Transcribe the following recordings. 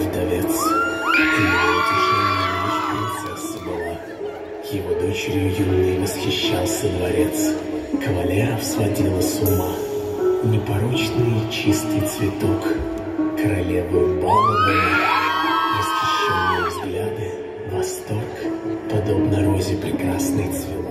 Вдовец. Его утешением лишь принцесса была. Его дочерью юной восхищался дворец. Кавалеров сводила с ума непорочный и чистый цветок. Королеву баловала, восхищенные взгляды, восторг, подобно розе прекрасной цвела.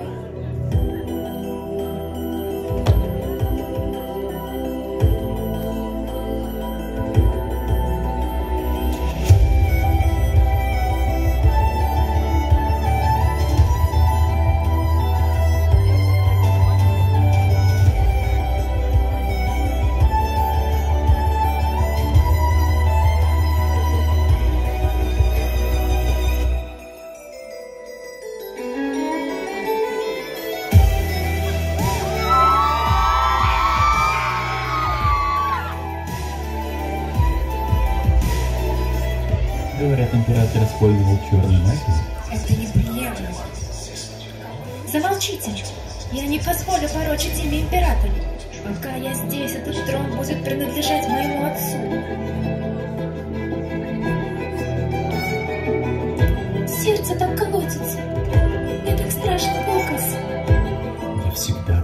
Говорят, император использовал черную магию. Это неприемлемо. Замолчите! Я не позволю порочить имя императора. Пока я здесь, этот трон будет принадлежать моему отцу. Сердце так колотится. Мне так страшно, Лукас. Не всегда.